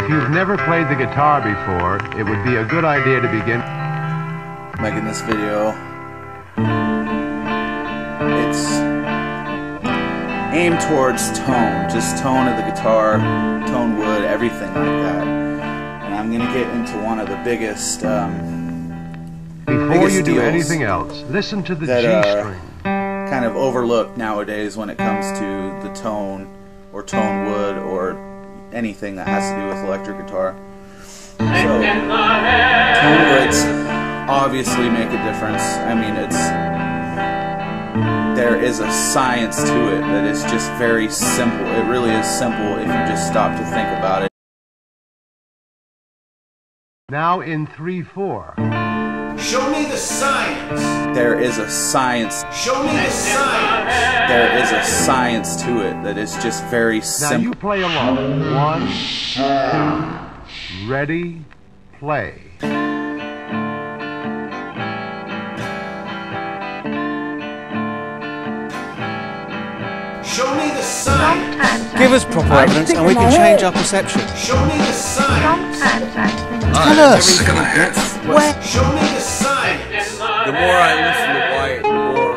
If you've never played the guitar before, it would be a good idea to begin making this video. It's aimed towards tone, just tone of the guitar, tone wood, everything like that. And I'm going to get into one of the biggest Before you do anything else, listen to the G string. Kind of overlooked nowadays when it comes to the tone or tone wood or anything that has to do with electric guitar. So tone woods obviously make a difference. I mean, there is a science to it that is just very simple. It really is simple if you just stop to think about it. Now in 3/4. Show me the science. There is a science. Show me the science. There is a science to it that is just very simple. Now you play along. 1, 2, ready, play. Show me the science. Give us proper evidence and we can change our perception. Show me the science. Tell us. Show me the science. The more I listen to Wyatt, the more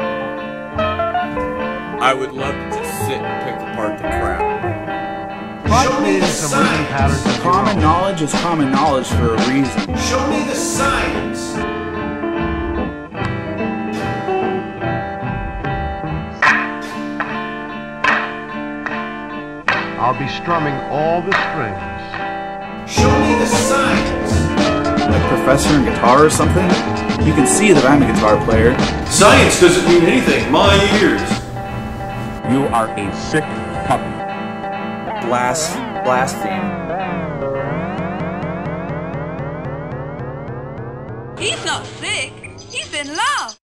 I would love to just sit and pick apart the crap. Show me the Some rhythm science. patterns of your Common own. knowledge is common knowledge for a reason. Show me the science. I'll be strumming all the strings. Show me the science. Like professor in guitar or something? You can see that I'm a guitar player. Science doesn't mean anything. My ears. You are a sick puppy. Blaspheme. He's not sick. He's in love.